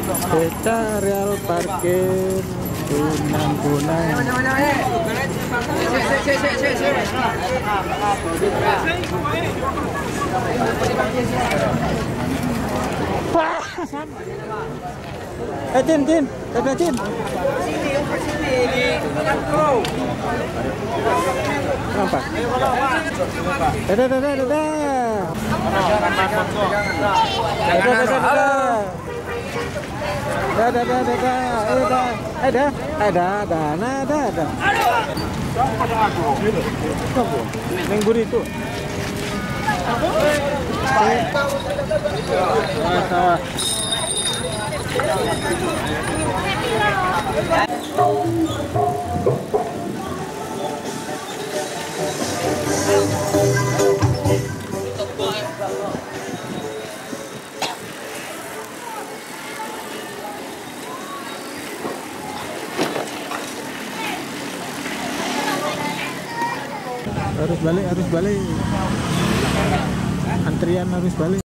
Beca real parkir Kunang-kunang. Tin, ada Tin. Apa? Ada. Neng buri itu. Sawah. Harus balik. Antrian harus balik.